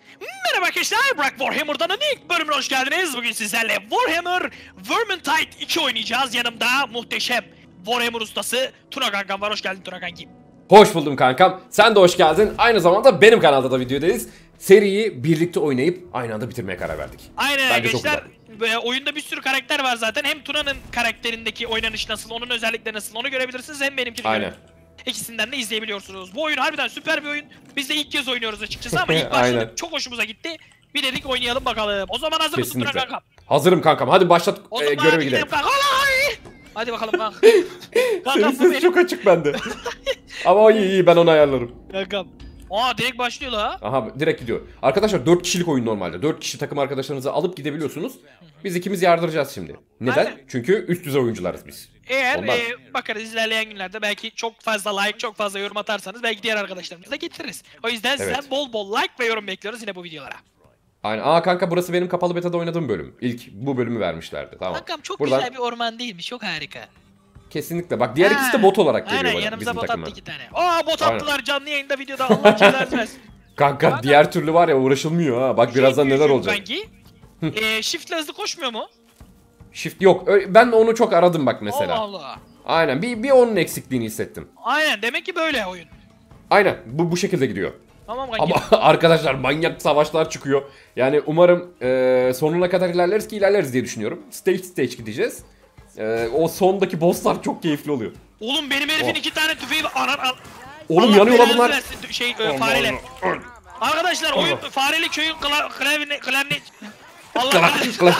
Merhaba arkadaşlar, Burak Warhammer'dan ilk bölümüne hoş geldiniz. Bugün sizlerle Warhammer Vermintide 2 oynayacağız. Yanımda muhteşem Warhammer ustası Tuna kankam var. Hoş geldin Tuna kankim. Hoş buldum kankam. Sen de hoş geldin. Aynı zamanda benim kanalda da videodayız. Seriyi birlikte oynayıp aynı anda bitirmeye karar verdik. Aynen Bence arkadaşlar. Oyunda bir sürü karakter var zaten. Hem Tuna'nın karakterindeki oynanış nasıl, onun özellikleri nasıl onu görebilirsiniz. Hem benimkini görebilirsiniz. İkisinden de izleyebiliyorsunuz. Bu oyun harbiden süper bir oyun. Biz de ilk kez oynuyoruz açıkçası ama ilk başladık çok hoşumuza gitti. Bir dedik oynayalım bakalım. O zaman hazır mısın Tuna kankam? Hazırım kankam. Hadi başlat göreve gidelim. Hadi bakalım kanka. Senin ses çok açık bende. Ama iyi ben onu ayarlarım. Kankam. Direkt başlıyor la. Aha direkt gidiyor. Arkadaşlar 4 kişilik oyun normalde. 4 kişi takım arkadaşlarınızı alıp gidebiliyorsunuz. Biz ikimiz yardıracağız şimdi. Neden? Aynen. Çünkü üst düzey oyuncularız biz. Eğer bakarız ilerleyen günlerde belki çok fazla like, çok fazla yorum atarsanız belki diğer arkadaşlarımızı da getiririz. O yüzden sizden bol bol like ve yorum bekliyoruz yine bu videolara. Aynen. Kanka burası benim kapalı beta'da oynadığım bölüm. İlk bu bölümü vermişlerdi. Tamam. Kankam çok güzel bir orman değil mi? Çok harika. Kesinlikle. Bak diğer ikisi de bot olarak geliyor aynen, bana. Yanımıza bot takıma. attı 2 tane. Bot attılar canlı yayında videoda. Allah cezanı versin. Kanka diğer türlü var ya uğraşılmıyor ha. Bak birazdan neler olacak. Shift'le hızlı koşmuyor mu? Shift yok. Ben onu çok aradım bak mesela. Allah Allah. Aynen. Bir onun eksikliğini hissettim. Aynen. Demek ki böyle oyun. Aynen. Bu şekilde gidiyor. Tamam kanki. Ama arkadaşlar manyak savaşlar çıkıyor. Yani umarım sonuna kadar ilerleriz ki ilerleriz diye düşünüyorum. Stage gideceğiz. O sondaki bosslar çok keyifli oluyor. Oğlum benim herifin 2 tane tüfeği var. Oğlum yanıyorlar bunlar. Fareler. Arkadaşlar oyun fareli köyün klavye Allah.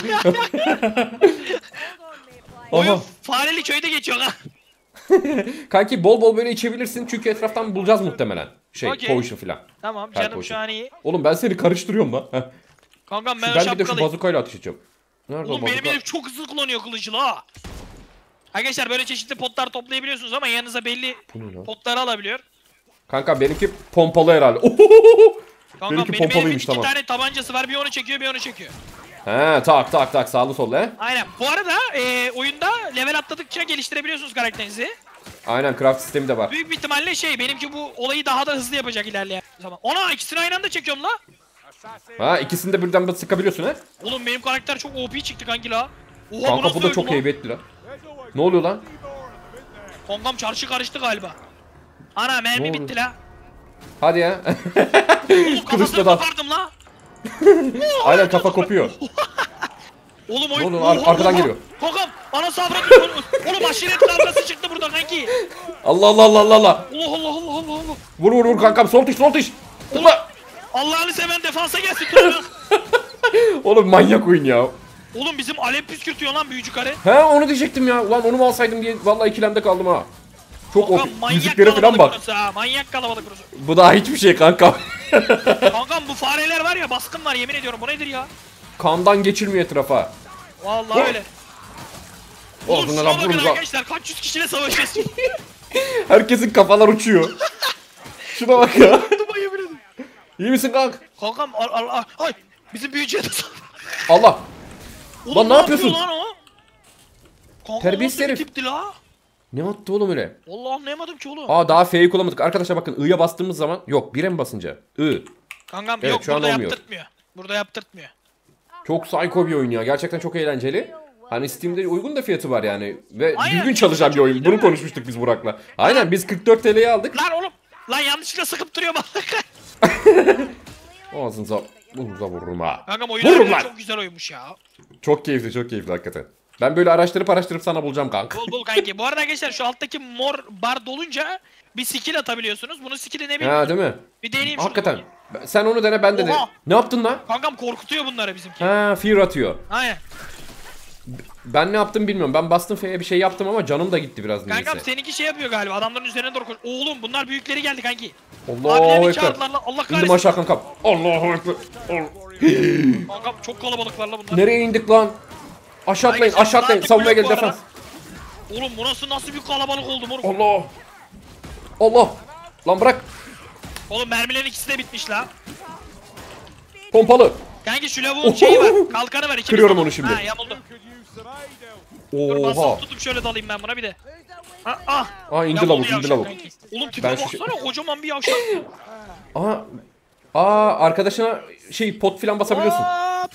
Oyun fareli köyde geçiyor ha. Kanki bol bol böyle içebilirsin çünkü etraftan bulacağız muhtemelen. Potion filan. Tamam canım şu an iyi. Oğlum ben seni karıştırıyorum lan. Kankam ben bir de şu bazukayla ateş edeceğim. Nerede oğlum benim herif çok hızlı kullanıyor kılıcını ha. Arkadaşlar böyle çeşitli potlar toplayabiliyorsunuz ama yanınıza belli potları alabiliyor. Kanka benimki pompalı herhalde. Kankam benimki pompalıymış tamam. 2 tane tabancası var, bir onu çekiyor bir onu çekiyor. He tak sağlı sollu he. Aynen. Bu arada oyunda level atladıkça geliştirebiliyorsunuz karakterinizi. Aynen craft sistemi de var. Büyük bir ihtimalle benimki bu olayı daha da hızlı yapacak ilerleyen zaman. İkisini aynı anda çekiyorum la. İkisini de birden sıkabiliyorsun he. Oğlum benim karakter çok OP çıktı kanki la. Oha, kanka bu da çok heybetli la. Ne oluyor lan? Kankam çarşı karıştı galiba. Ana mermi bitti la. Hadi ya. Oğlum kafasını kopardım la. Aynen kafa kopuyor. Oğlum oyun. Arkadan geliyor. Kankam ana sabra. Oğlum aşiret kavgası çıktı burada kanki. Allah. Allah. Vur kankam sol tuş. Allah'ını seven defansa gelsin. Oğlum manyak oyun ya. Oğlum bizim alev püskürtüyor lan büyücü karı. He onu diyecektim ya. Ulan onu mu alsaydım diye vallahi ikilemde kaldım ha. Çok o yüzüklere falan bak. Manyak kalabalık burası. Bu daha hiçbir şey kankam. Kankam bu fareler var ya, baskın var yemin ediyorum, bu nedir ya? Kandan geçilmiyor etrafa. Vallahi öyle. Oğlum şuna bakın arkadaşlar, kaç yüz kişiyle savaşıyoruz. Herkesin kafalar uçuyor. Şuna bak ya. İyi misin kank? Kankam ay bizim büyücüye de Allah. Oğlum, lan ne yapıyorsun? Lan o? Kankam, terbiyesiz herif. Tipti la? Ne attı oğlum öyle? Vallahi anlayamadım ki oğlum. Daha F'yi kullanmadık. Arkadaşlar bakın I'ya bastığımız zaman yok 1'e mi basınca? I. Kankam evet, yok burada yaptırtmıyor. Burada yaptırtmıyor. Çok psycho bir oyun ya. Gerçekten çok eğlenceli. Hani Steam'de uygun da fiyatı var yani. Ve aynen, düzgün çalışan bir oyun. Bunu konuşmuştuk biz Burak'la. Aynen biz 44 TL'ye aldık. Lan oğlum. Lan yanlışlıkla sıkıp duruyor bak. Ağzınıza vururum ha. Kankam oyun çok güzel oyunmuş ya. Çok keyifli hakikaten. Ben böyle araştırıp sana bulacağım kanka. Bul kanki. Bu arada arkadaşlar şu alttaki mor bar dolunca bir skill atabiliyorsunuz. Bunun skill'i ne bileyim. Ha değil mi? Bir deneyeyim hakikaten. Sen onu dene ben de deneyim. Ne yaptın lan? Kankam korkutuyor bunları bizimki. Fear atıyor. Aynen. Ben ne yaptım bilmiyorum. Ben bastım F'ye bir şey yaptım ama canım da gitti biraz neyse. Kankam seninki yapıyor galiba. Adamların üzerine doğru koş. Oğlum bunlar büyükleri geldi kanki. Allahu ekber. Allah kahretsin. İndim aşağı kankam. Allahu ekber. Kankam çok kalabalıklarla bunlar. Nereye indik lan? Aşağı atlayın. Savunmaya gel defans. Oğlum bu nasıl bir kalabalık oldu moruk. Allah. Lan bırak. Oğlum mermilerin ikisi de bitmiş la. Pompalı. Kanki şu lavuğun şeyi var. Kalkanı var. Kırıyorum onu şimdi. Ha yamuldu. Dur basıp tutup şöyle dalayım ben buna bir de. indi lavuk. Oğlum tipe baksana, kocaman bir yavşak. Aa, arkadaşına şey pot filan basabiliyorsun. Hop!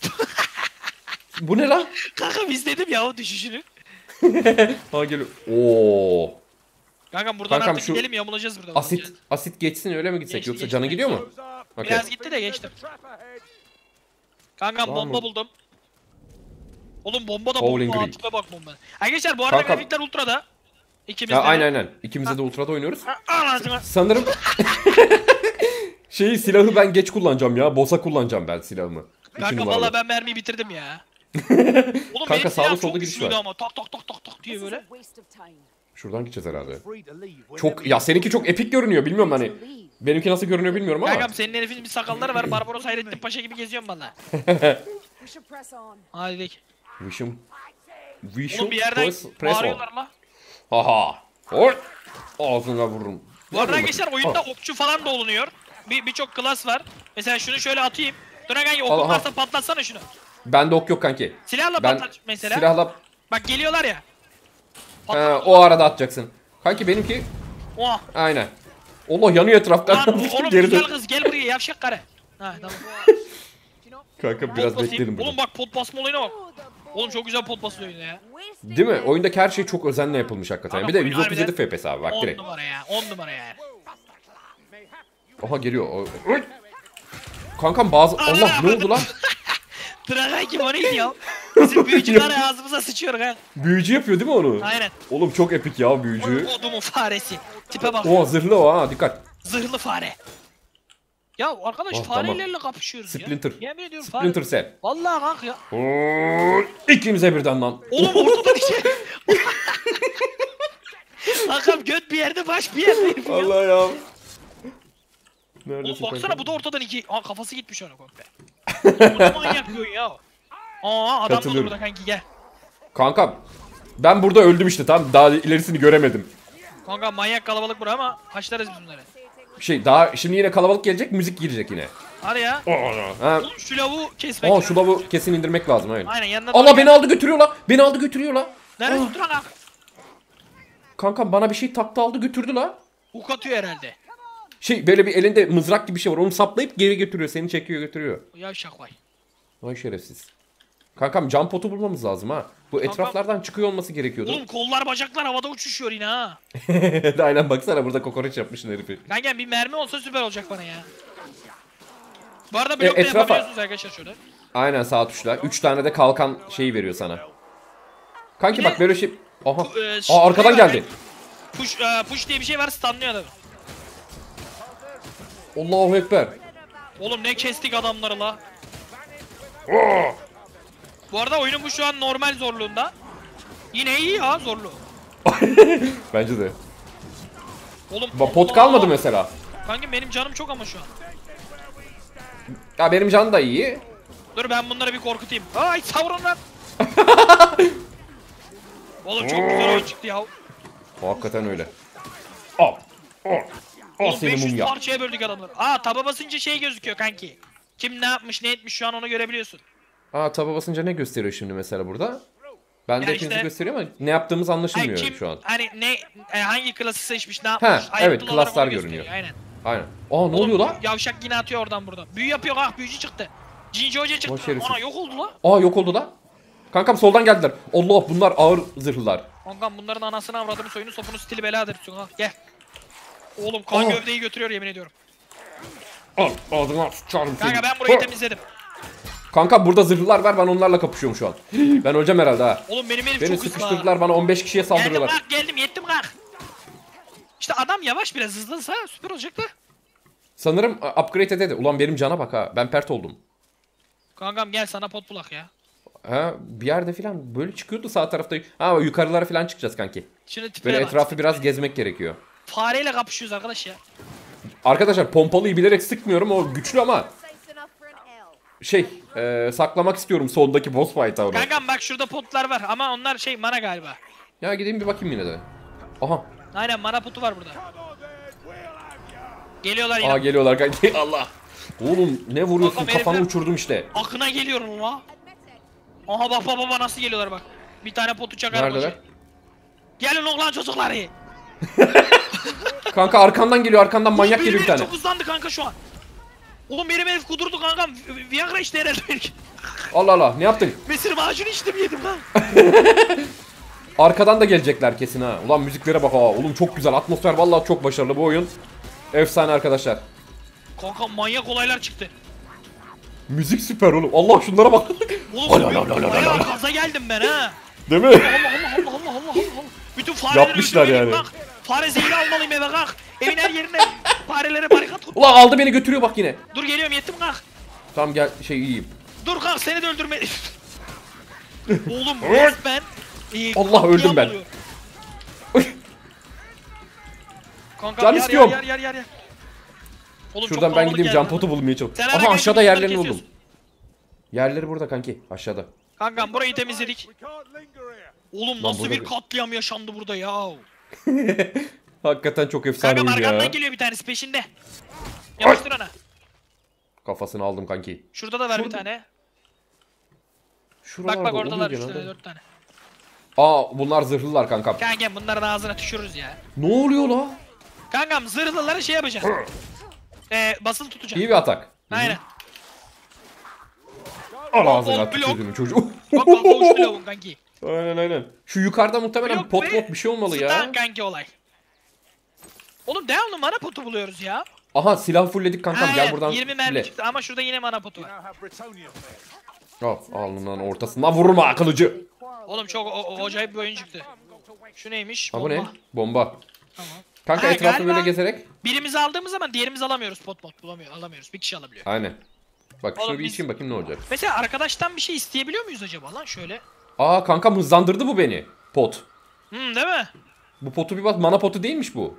Bu ne lan? Kanka izledim ya o düşüşünü. Ha geliyor. Oo. Kankam buradan Kankam, artık şu gidelim yamulacağız burada. Asit geçsin öyle mi gitsek Geçti, yoksa geçti. canı gidiyor mu? Okey. Biraz gitti de geçtim. Kankam Var bomba mı? buldum. Oğlum bomba da Bowling bomba. Green. Tipe bak bomba. Arkadaşlar bu arada Kankam. grafikler ultra'da. İkimiz Ha, de. aynen. İkimiz de ultra'da oynuyoruz. Anasını. Sanırım silahı ben geç kullanacağım ya. Boss'a kullanacağım ben silahımı. İki Kanka numaralı. valla ben mermiyi bitirdim ya. Oğlum Kanka, benim sağda silahım solda çok gidiş güçlüydü var. ama tak tak tak tak tak diye böyle. Şuradan gideceğiz herhalde. Çok ya, seninki çok epik görünüyor, bilmiyorum hani. Benimki nasıl görünüyor bilmiyorum ama. Kankam senin herifin bir sakalları var. Barbaros Hayrettin Paşa gibi geziyorum valla. Hadi gidelim. We should Oğlum bir yerden press on. bağırıyorlar la. Haha. Oy. Ağzına vururum. Bu arada arkadaşlar oyunda okçu falan da olunuyor. Birçok klas var. Mesela şunu şöyle atayım. Dur kanki okun Aha. varsa patlatsana şunu. Bende ok yok kanki. Silahla Ben patlat mesela. silahla... Bak geliyorlar ya. Ha, o arada atacaksın. Kanki benimki... Oh. Aynen. Allah, yanıyor etraftan. Lan oğlum Geri güzel dön. kız gel buraya yavşak karı. Ha tamam. Kanka biraz Pot basayım. bekleyelim burada. Oğlum bak pot basma olayına bak. Oğlum çok güzel pot basıyor oyunda ya. Değil mi? Oyundaki her şey çok özenle yapılmış hakikaten. Kanka, Bir de oyun 137 harbiden FPS abi bak 10 direkt. numara ya. 10 numara ya. Aha geliyor. Oy. Kankam bazı... Allah, ne oldu lan? Dragan kim o neydi ya? Bizim büyücüler ağzımıza sıçıyor ha. Büyücü yapıyor değil mi onu? Aynen. Oğlum çok epik ya büyücü. Odumun faresi. Tipe bak. O zırhlı o ha, dikkat. Zırhlı fare. Ya arkadaş Oh, farelerle kapışıyoruz Splinter. ya. Yemin ediyorum Splinter fare. Cell. Vallahi kanka ya. İkimize birden lan. Oğlum ortada bir şey. Kankam göt bir yerde baş bir yerde herif ya. Allah ya. Oğlum Neredesin baksana kanka? bu da ortadan iki. Aa kafası gitmiş ona komple. Bu ne manyak bir oyun ya. Aa adam da Katılıyorum. burada kanki gel. Kankam ben burada öldüm işte, tamam, daha ilerisini göremedim. Kanka manyak kalabalık bura ama haşlarız biz bunları. Daha şimdi yine kalabalık gelecek, müzik girecek yine. Hadi ya. Ha. Oğlum şu lavuğu kesmek Aa, lazım. şu lavu kesin indirmek lazım öyle. Aynen yanına Allah, doğru beni gel. aldı götürüyor la. Beni aldı götürüyor la. Nerede Ah. tutturan kanka? Kankam bana bir şey taktı, aldı götürdü la. Huk atıyor herhalde. Böyle bir elinde mızrak gibi bir şey var. Onu saplayıp geri götürüyor. Seni çekiyor götürüyor. Yavşak vay. Vay şerefsiz. Kankam cam potu bulmamız lazım ha. Bu etraflardan çıkıyor olması gerekiyordu. Oğlum kollar bacaklar havada uçuşuyor yine ha. Aynen, baksana burada kokoreç yapmışsın herifi. Kanka bir mermi olsa süper olacak bana ya. Bu arada blok da etrafa- yapabiliyorsunuz arkadaşlar şöyle. Aynen, sağ tuşla. 3 tane de kalkan şeyi veriyor sana. Kanki Bir bak de- böyle şey... Aha. Şey Arkadan var, geldi. Push diye bir şey var stunlıyor adamı. Allahu Ekber. Oğlum ne kestik adamları la. Bu arada oyunun bu şu an normal zorluğunda. Yine iyi ya zorluğu. Bence de. Oğlum Pot kalmadı mesela. Kanka benim canım çok ama şu an. Ya benim can da iyi. Dur ben bunları bir korkutayım. Ay savrun lan. Oğlum çok güzel oyun çıktı ya. Hakikaten öyle. Al. Al. Al Oğlum seni 500 mumya. parçaya böldük adamları. Aa taba basınca şey gözüküyor kanki. Kim ne yapmış ne etmiş şu an onu görebiliyorsun. Taba basınca ne gösteriyor şimdi mesela burada? Ben de Yani hepinizi işte- gösteriyor ama ne yaptığımız anlaşılmıyor Ay, kim, şu an. hani ne hangi klası seçmiş ne yapmış. Ha, evet, ayrıntılı olarak klaslar onu gösteriyor, görünüyor. Aynen. Aynen. Ne oluyor lan? Yavşak yine atıyor oradan buradan. Büyü yapıyor ha büyücü çıktı. Cinci hoca Boş çıktı. herifsin. Ana yok oldu la. Yok oldu lan. Kankam soldan geldiler. Allah, bunlar ağır zırhlılar. Kankam bunların anasını avradını soyunu sopunu stili beladır. Ha gel. Oğlum kan gövdeyi götürüyor yemin ediyorum. Al, ağzına sıçarım seni. Kanka ben burayı temizledim. Kanka burada zırhlılar var, ben onlarla kapışıyorum şu an. Ben öleceğim herhalde ha. Oğlum benim Beni çok hızlı. sıkıştırdılar, bana 15 kişiye Geldim saldırıyorlar. kalk geldim yettim kalk. İşte adam yavaş biraz hızlansa süper olacak da. Sanırım upgrade edildi. Ulan benim cana bak ha. Ben pert oldum. Kankam gel sana pot bulak ya. Bir yerde falan böyle çıkıyordu sağ tarafta. Yukarılara falan çıkacağız kanki. Şimdi tipine Böyle bak. etrafı biraz gezmek gerekiyor. Fareyle kapışıyoruz arkadaş ya. Arkadaşlar pompalıyı bilerek sıkmıyorum, o güçlü ama saklamak istiyorum sondaki boss fight'a onu. Kankam bak şurada potlar var ama onlar şey mana galiba. Ya gideyim bir bakayım yine de. Aha. Aynen mana potu var burada. Geliyorlar yine. Geliyorlar kanki. Allah. Oğlum ne vuruyorsun, Kankam, kafanı herifler- uçurdum işte. Akına geliyorum la. Aha bak baba nasıl geliyorlar bak. Bir tane potu çakarım. Neredeler? Gelin oğlan çocukları. Kanka arkandan geliyor, arkandan manyak Biri geliyor bir biri tane. çok hızlandı kanka şu an. Oğlum benim herif kudurdu kankam. Viagra işte herhalde. Allah Allah, ne yaptın? Mesir macunu içtim yedim lan. Arkadan da gelecekler kesin ha. Ulan müziklere bak ha. Oğlum çok güzel. Atmosfer vallahi çok başarılı bu oyun. Efsane arkadaşlar. Kankam manyak olaylar çıktı. Müzik süper oğlum. Allah şunlara bak. Oğlum bayağı gaza geldim ben ha. Değil mi? Allah. Bütün fareleri Yapmışlar öldürmeliyim, yani. Bak. Fare zehri almalıyım eve kalk. Evin her yerine farelere barikat kur. Ulan aldı beni götürüyor bak yine. Dur geliyorum yettim kalk. Tamam gel iyiyim. Dur kalk seni de öldürme. Oğlum resmen. Allah, öldüm ben. oluyor. Kanka Can istiyorum. Yer. Oğlum, Şuradan çok ben kalabalık gideyim geldi can lan. potu bulmaya çalışıyorum. Sen Aha hemen aşağıda kanki, yerlerini bunları buldum. Yerleri burada kanki aşağıda. Kankam burayı temizledik. Oğlum Lan nasıl burada bir bir- katliam yaşandı burada ya. Hakikaten çok efsane Kankam oyun ya. arkandan geliyor bir tanesi peşinde. Yapıştır ona. Kafasını aldım kanki. Şurada da ver bir Şurada- tane. Şuralarda Bak oradalar oluyor 3 tane genelde. 4 tane. Aa bunlar zırhlılar kankam. Kankam bunların ağzına tükürürüz ya. Ne oluyor la? Kankam zırhlıları şey yapacağız. Basılı tutacağız. İyi bir atak. Aynen. Al ağzına Blok, at blok. çocuğunu çocuğu. Bak bak uçtu lavun kanki. Aynen. Şu yukarıda muhtemelen Yok pot be, pot bir şey olmalı ya. Stun kanki olay. Oğlum devamlı mana potu buluyoruz ya. Aha silah fullledik kankam gel Aynen, buradan 20 mermi fulle. çıktı ama şurada yine mana potu var. Al alnından ortasından vurma kılıcı. Oğlum çok acayip bir oyun çıktı. Şu neymiş? Ha bu ne? Bomba. Bomba. Tamam. Kanka Ha, etrafı galiba- böyle gezerek. Birimizi aldığımız zaman diğerimizi alamıyoruz. Pot alamıyoruz. Bir kişi alabiliyor. Aynen. Bak Oğlum şunu bir biz- içeyim bakayım ne olacak. Mesela arkadaştan bir şey isteyebiliyor muyuz acaba lan şöyle? Aa kankam hızlandırdı bu beni. Pot. Değil mi? Bu potu bir bak mana potu değilmiş bu.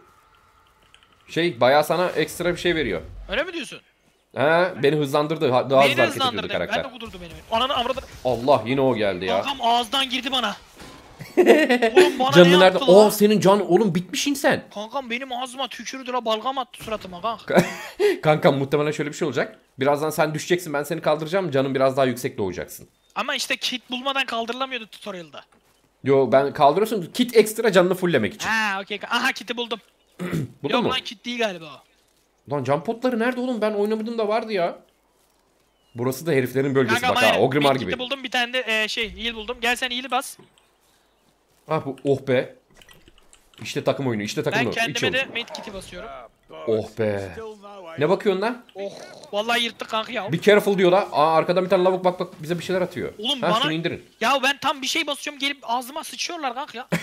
Bayağı sana ekstra bir şey veriyor. Öyle mi diyorsun? He beni hızlandırdı. Daha Beni hızlı de hareket ediyordu hızlandırdı. Ben karakter. de kudurdu benim. Ananı avradı. Allah yine o geldi ya. Kankam ağızdan girdi bana. Oğlum bana Canını ne nerede? yaptı lan? Senin can oğlum bitmişsin sen. Kankam benim ağzıma tükürdü la balgam attı suratıma kanka. Kankam muhtemelen şöyle bir şey olacak. Birazdan sen düşeceksin ben seni kaldıracağım. Canın biraz daha yüksek doğacaksın. Ama işte kit bulmadan kaldırılamıyordu tutorial'da. Yo ben kaldırıyorsun. Kit ekstra canını fulllemek için. Ha okey. Aha kit'i buldum. Bu da Yok mı? lan kit değil galiba o. Lan can potları nerede oğlum? Ben oynamadım da vardı ya. Burası da heriflerin bölgesi Kankam bak ha. aynen. Ogrimmar Bir gibi. kit'i buldum bir tane de heal buldum. Gel sen heal'i bas. Ah bu oh be. İşte takım oyunu. İşte takım Ben oyunu. kendime de med kit'i basıyorum. Oh be. Ne bakıyorsun lan? Oh vallahi yırttık kanka ya. Be careful diyorlar. Aa arkadan bir tane lavuk bak bize bir şeyler atıyor. Oğlum ha, bana- şunu indirin. Ya ben tam bir şey basıyorum gelip ağzıma sıçıyorlar kanka ya.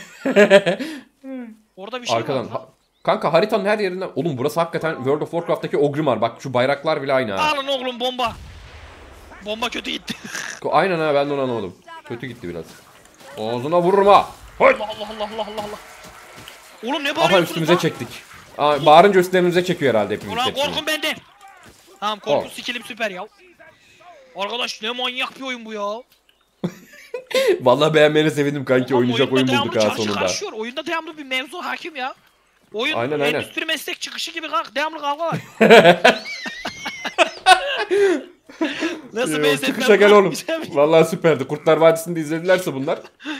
Orada bir şey Arkadan. var lan. Kanka haritanın her yerinden. Oğlum burası hakikaten World of Warcraft'taki Ogrimmar. Bak şu bayraklar bile aynı ha. Alın oğlum bomba. Bomba kötü gitti. Aynen ha ben de onu anlamadım. Kötü gitti biraz. Ağzına vurma. Hay. Allah. Oğlum ne Aha bağırıyorsunuz üstümüze lan? çektik. Aa, bağırınca üstlerimize çekiyor herhalde hepimiz. Ulan hepsini. korkun benden. Tamam korku Oh. sikilim süper ya. Arkadaş ne manyak bir oyun bu ya. Vallahi beğenmene sevindim kanki. Ama Oynayacak oyunda oyun bulduk devamlı ha çarşı sonunda. karışıyor. Oyunda devamlı bir mevzu hakim ya. Oyun Aynen. endüstri meslek çıkışı gibi kalk. Devamlı kavga var. Nasıl Yo, benzetmem çıkışa gel lan? oğlum. Güzel bir- Vallahi süperdi. Kurtlar Vadisi'nde izledilerse bunlar.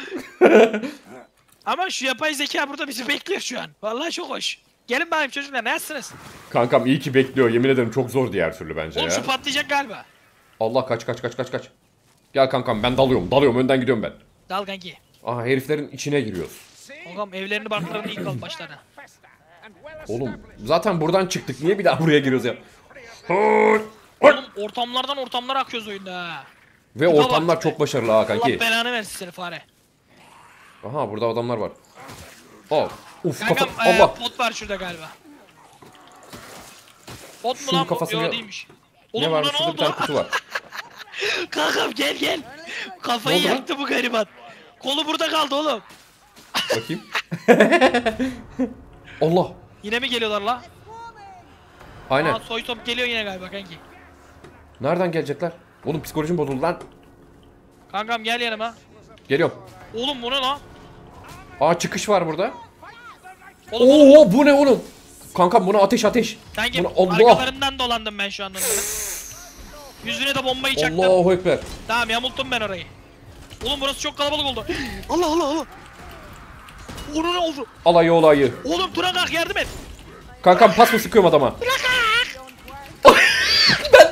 Ama şu yapay zeka burada bizi bekliyor şu an. Vallahi çok hoş. Gelin bakayım çocuklar nasılsınız? Kankam iyi ki bekliyor. Yemin ederim çok zor diğer türlü bence Oğlum ya. şu patlayacak galiba. Allah kaç. Gel kankam ben dalıyorum. Önden gidiyorum ben. Dal kanki. Aha heriflerin içine giriyoruz. Kankam evlerini barklarını ilk al başlarına. Oğlum zaten buradan çıktık. Niye bir daha buraya giriyoruz ya? Oğlum ortamlardan ortamlara akıyoruz oyunda ha. Ve Tipe ortamlar bak çok başarılı ha Allah kanki. belanı versin seni fare. Aha burada adamlar var. Al. Uf Kankam kafa. Allah. pot var şurada galiba. Pot mu Şunun lan bu? kafasını Yok ya- değilmiş. Ne Oğlum var? buna ne Şurada bir tane oldu? kutu var. Kankam gel. Kafayı Ne oldu lan? yaktı bu gariban. Kolu burada kaldı oğlum. Bakayım. Allah. Yine mi geliyorlar la? Aynen. Aa, soy top geliyor yine galiba kanki. Nereden gelecekler? Oğlum psikolojim bozuldu lan. Kankam gel yanıma. Geliyorum. Oğlum bu ne lan? Aa çıkış var burada. Oğlum, Oo bu ne oğlum? Kankam buna ateş. kanki Buna Allah. arkalarından dolandım ben şu anda. Yüzüne de bombayı çaktım. Allahu ekber. Tamam yamulttum ben orayı. Oğlum burası çok kalabalık oldu. Allah. Onu ne oldu? Alayı olayı. Oğlum Turan kalk yardım et. Kankam pas mı sıkıyorum adama?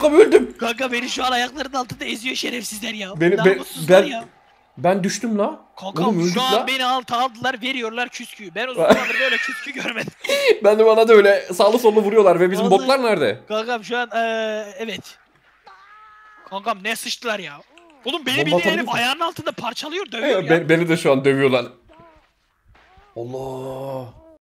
Kankam öldüm. Kanka beni şu an ayaklarının altında eziyor şerefsizler ya. Beni- ben- Namussuzlar ben- ya. Ben düştüm la. Kankam Oğlum öldük şu an la. beni aldılar veriyorlar küsküyü. Ben uzun zamandır böyle küskü görmedim. Ben de bana da öyle sağlı sollu vuruyorlar ve bizim Vallahi- botlar nerede? Kankam şu an evet. Kankam ne sıçtılar ya. Oğlum beni Bomba bir de atabilir herif misin? ayağının altında parçalıyor dövüyor ya. Beni de şu an dövüyorlar. Allah.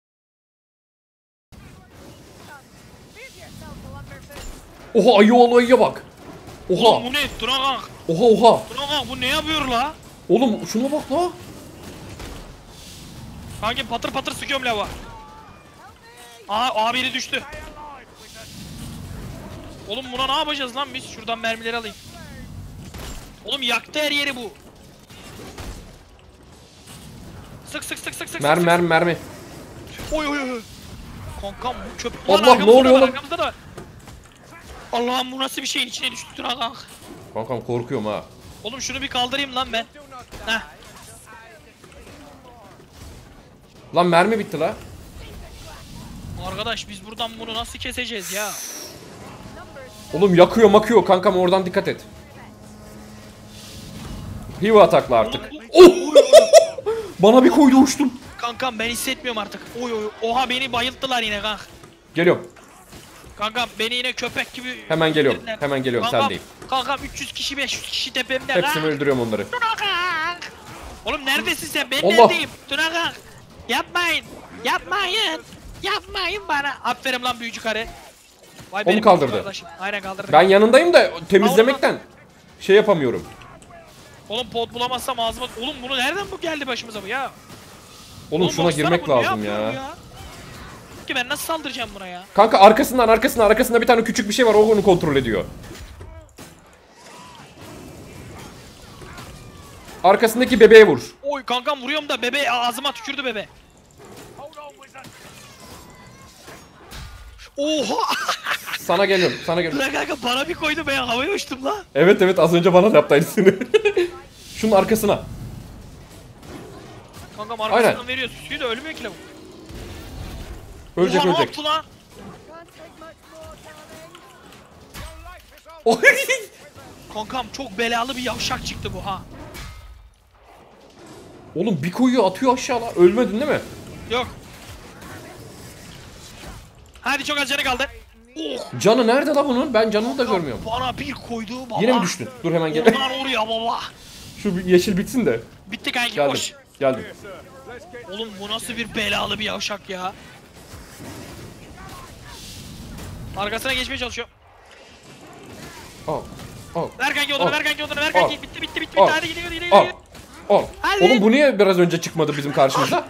Oha ayı oğlu ayıya bak. Oğlum Oha. bu ne? Dragan. Oha. Dragan bu ne yapıyor la? Oğlum şuna bak la. Kanki patır patır sıkıyorum lava. Aa biri düştü. Oğlum buna ne yapacağız lan biz? Şuradan mermileri alayım. Oğlum yaktı her yeri bu. Sık. Mermi. Oy. Kankam bu köp. Allah, Ulan arkamızda ne oluyor da var, oğlum? arkamızda da var. Allah'ım bu nasıl bir şeyin içine düştü Dragan. Kankam korkuyorum ha. Oğlum şunu bir kaldırayım lan ben. Heh. Lan mermi bitti la. Arkadaş biz buradan bunu nasıl keseceğiz ya? Oğlum yakıyor makıyor kankam oradan dikkat et. Hiva atakla artık. Oh! Bana bir koydu uçtum. Kankam ben hissetmiyorum artık. Oy. Oha beni bayılttılar yine kank. Geliyorum. Kankam beni yine köpek gibi... Hemen geliyorum. Dediler. Hemen geliyorum Kankam, sen değil. Kankam 300 kişi 500 kişi tepemde. Hepsini kank. öldürüyorum onları. Kank. Oğlum neredesin sen? Ben Allah. neredeyim? Tuna kank. Yapmayın. Yapmayın bana. Aferin lan büyücü karı. Vay Onu benim kaldırdı. kardeşim. Aynen kaldırdı. Ben yanındayım da temizlemekten şey yapamıyorum. Oğlum pot bulamazsam ağzıma... Oğlum bunu nereden bu geldi başımıza bu ya? Oğlum şuna baksana girmek bu ne lazım yapıyor ya. Ki ben nasıl saldıracağım buna ya? Kanka arkasında bir tane küçük bir şey var o onu kontrol ediyor. Arkasındaki bebeğe vur. Oy kankam vuruyorum da bebe ağzıma tükürdü bebe. Oha! Sana geliyorum. Lan kanka bana bir koydu ben havaya uçtum lan. Evet az önce bana da yaptı aynısını. Şunun arkasına. Kankam arkasından Aynen. veriyor suyu da ölmüyor ki lavuk. Ölecek Oha, ne ölecek. yaptı lan? Oy! Kankam çok belalı bir yavşak çıktı bu ha. Oğlum bir koyuyor atıyor aşağı la. Ölmedin değil mi? Yok. Hadi çok az canı kaldı. Oh! Canı nerede la bunun? Ben canını da görmüyorum. Bana bir koydu baba. Yine mi düştün? Dur hemen gel. Oradan oraya baba. Şu bir yeşil bitsin de. Bitti kanki Geldim. koş. Geldim. Oğlum bu nasıl bir belalı bir yavşak ya. Arkasına geçmeye çalışıyor. Al. Al. Ver kanki odunu, Al. ver kanki odunu, ver Al. kanki. Bitti. Al. Hadi gidiyor. Al. Al. Hadi. Oğlum bu niye biraz önce çıkmadı bizim karşımıza?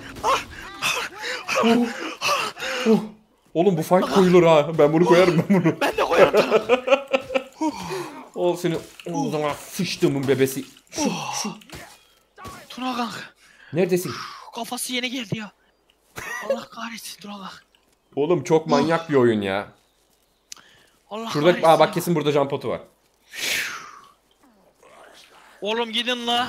Oğlum bu fight koyulur ha. Ben bunu koyarım ben bunu. Ben de koyarım. Ol seni o zaman sıçtığımın bebesi. Tuna kanka. Neredesin? Kafası yeni geldi ya. Allah kahretsin Tuna kanka. Oğlum çok manyak bir oyun ya. Allah Şurada kahretsin bak ya. kesin burada jump potu var. Oğlum gidin la.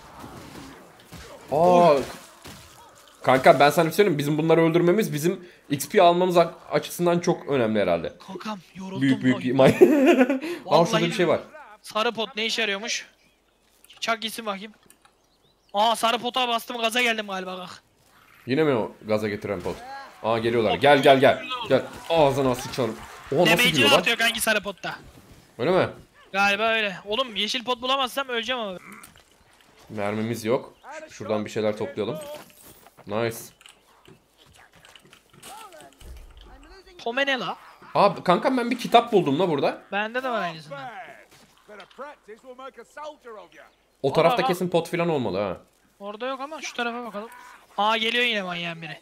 Kanka ben sana bir şey söyleyeyim mi? Bizim bunları öldürmemiz bizim XP almamız açısından çok önemli herhalde. Kankam yoruldum. Büyük. lan. Aa şurada bir şey var. Sarı pot ne işe yarıyormuş? Çak gitsin bakayım. Aa sarı pota bastım gaza geldim galiba kalk. Yine mi o gaza getiren pot? Aa geliyorlar. Gel. Gel. Ağzına sıçarım. Oha nasıl Demeyicini giriyor lan? atıyor kanki sarı potta. Öyle mi? Galiba öyle. Oğlum yeşil pot bulamazsam öleceğim abi. Mermimiz yok. Şuradan bir şeyler toplayalım. Nice. Tome ne la? Abi kankam ben bir kitap buldum la burada. Bende de var aynısından. O tarafta Aa. kesin pot filan olmalı ha. Orada yok ama şu tarafa bakalım. Aa geliyor yine manyağın biri.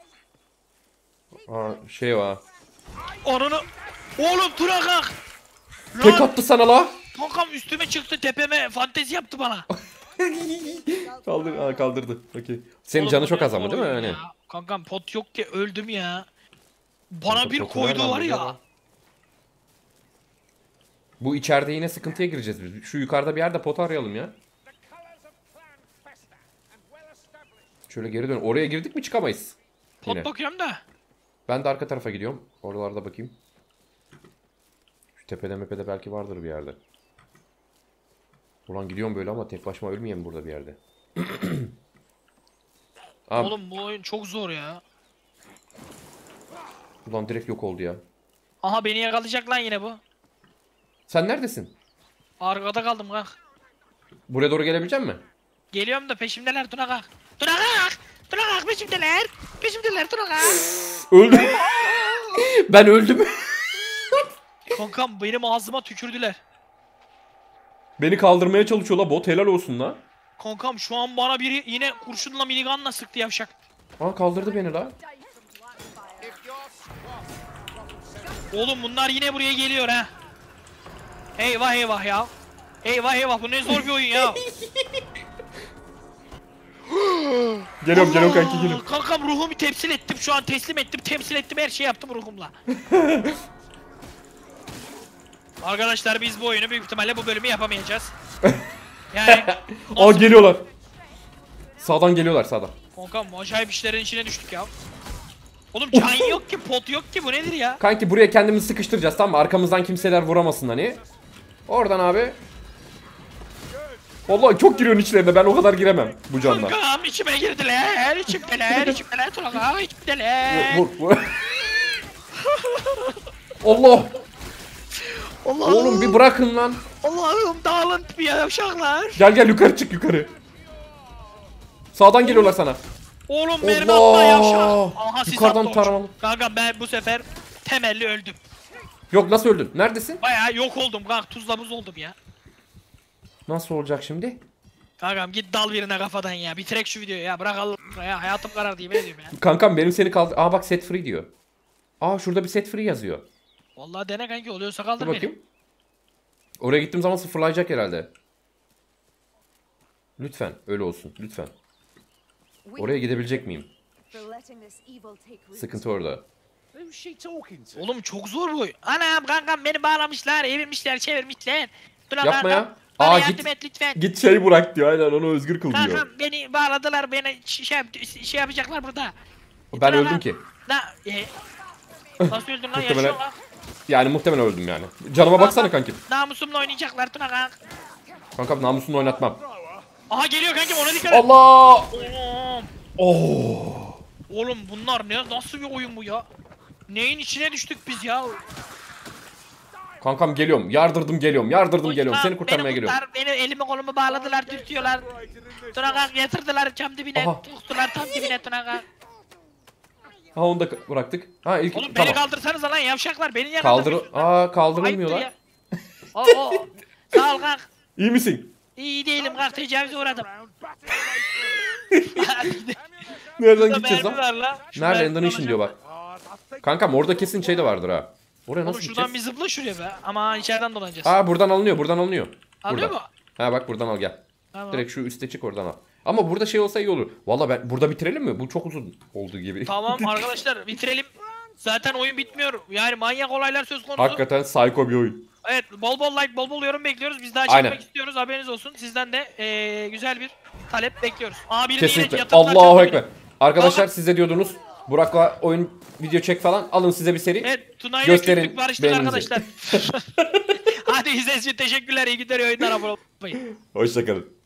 Aa şey var. Onunu... Oğlum Tuna kalk! Tek attı sana la. Kankam üstüme çıktı tepeme fantezi yaptı bana. Kaldırdı. Okey. Senin Oğlum canı bu çok ne az ama değil mi oyun yani? ya? Kankam pot yok ki öldüm ya. Bana Kanka, bir potu koydu nereden var buluyor ya. lan? Bu içeride yine sıkıntıya gireceğiz biz. Şu yukarıda bir yerde pot arayalım ya. Şöyle geri dön. Oraya girdik mi çıkamayız. Pot bakıyorum da. Ben de arka tarafa gidiyorum. Oralarda bakayım. tepede mepede belki vardır bir yerde. Ulan gidiyorum böyle ama tek başıma ölmeyeyim burada bir yerde. Abi, Oğlum bu oyun çok zor ya. ulan direkt yok oldu ya. Aha beni yakalayacak lan yine bu. Sen neredesin? Arkada kaldım kanka. Buraya doğru gelebilecek misin? Geliyorum da peşimdeler Tuna kalk. Tuna kalk. Tuna kalk peşimdeler. Peşimdeler Tuna kalk. Öldüm. Ben öldüm. Kankam benim ağzıma tükürdüler. Beni kaldırmaya çalışıyor la bot, helal olsun la. Kankam şu an bana biri yine kurşunla minigunla sıktı yavşak. Aa kaldırdı beni la. Oğlum bunlar yine buraya geliyor ha. Eyvah eyvah ya. Eyvah eyvah bu ne zor bir oyun ya. Geliyorum kanki geliyorum. Kankam ruhumu temsil ettim şu an teslim ettim temsil ettim her şeyi yaptım ruhumla. Arkadaşlar biz bu oyunu büyük ihtimalle bu bölümü yapamayacağız. Yani Aa geliyorlar. Sağdan geliyorlar sağdan. kankam acayip işlerin içine düştük ya. Oğlum can yok ki pot yok ki bu nedir ya? Kanki buraya kendimizi sıkıştıracağız, tamam mı? Arkamızdan kimseler vuramasın hani. Oradan abi. Vallahi çok giriyorsun içlerine, ben o kadar giremem bu canla. Kankam içime girdiler içimdeler Turaga içimdeler. Vur. Allah. Allah'ım. Oğlum bir bırakın lan. Allah'ım dağılın bir yavşaklar. Gel yukarı çık yukarı. Sağdan geliyorlar sana. Oğlum mermi Allah! atma yavşak. Aha siz Yukarıdan attı taramalı. Kanka ben bu sefer temelli öldüm. Yok, nasıl öldün? Neredesin? Bayağı yok oldum kanka tuzla buz oldum ya. Nasıl olacak şimdi? Kankam git dal birine kafadan ya. Bitirek şu videoyu ya. Bırak Allah ya. Hayatım karardı diye ben diyorum ya. Kankam benim seni kaldır. Aa bak set free diyor. Aa şurada bir set free yazıyor. Vallahi dene kanki oluyorsa Dur kaldır beni. bakayım. Oraya gittiğim zaman sıfırlayacak herhalde. Lütfen öyle olsun lütfen. Oraya gidebilecek miyim? Sıkıntı orada. Oğlum çok zor bu oyun. Anam kankam beni bağlamışlar, evirmişler, çevirmişler. Dur lan Yapma ya. kankam, bana Aa, yardım git. et lütfen. Git şey bırak diyor, aynen onu özgür kıl diyor. Kankam beni bağladılar, beni şey yapacaklar burada. Ben Dur lan. öldüm ki. Nasıl öldün lan Muhtemelen- yaşıyor lan. Yani muhtemelen öldüm yani. Canıma baksana kankim. Namusumla oynayacaklar Tuna kank. Kankam namusunu oynatmam. Aha geliyor kankim ona dikkat et. Allah! Oğlum, Oh! oğlum bunlar nasıl bir oyun bu ya? Neyin içine düştük biz ya? Kankam geliyorum. Yardırdım geliyorum. Seni kurtarmaya beni geliyorum. Beni elimi kolumu bağladılar, dürtüyorlar. Tuna kank yatırdılar cam dibine, Aha. tuttular tam dibine Tuna kank. Ha onu da bıraktık. Ha ilk Oğlum tamam. beni kaldırsanız lan yavşaklar, beni niye Kaldır. kaldırmıyorsun? Aa kaldırılmıyor Ayıptır lan. ya. Sağ ol kank. İyi misin? İyi değilim kank, tecavüze uğradım. Nereden Burada gideceğiz mermi lan? var lan. Şu Nerede mermi Indonesian diyor bak. Kankam orada kesin şey de vardır ha. Oraya Oğlum nasıl şuradan bir gideceğiz? zıpla şuraya be. Ama içeriden dolanacağız. Aa buradan alınıyor. Alıyor Buradan. mu? Ha bak buradan al gel. Tamam. Direkt şu üste çık oradan al. Ama burada şey olsa iyi olur. Valla ben burada bitirelim mi? Bu çok uzun olduğu gibi. Tamam arkadaşlar bitirelim. Zaten oyun bitmiyor. Yani manyak olaylar söz konusu. Hakikaten psycho bir oyun. Evet bol bol like bol bol yorum bekliyoruz. Biz daha çekmek Aynen. istiyoruz, haberiniz olsun. Sizden de güzel bir talep bekliyoruz. Aa birini Kesinlikle. yine yatırdılar, Allahu çarptı ekber. beni. Arkadaşlar siz de diyordunuz. Burak'la oyun video çek falan. Alın size bir seri. Evet Tuna'yla Gösterin küslük barıştık beğeninizi. arkadaşlar. Hadi izlediğiniz için teşekkürler. İyi günler, iyi oyunlar, abone olmayı. Hoşçakalın.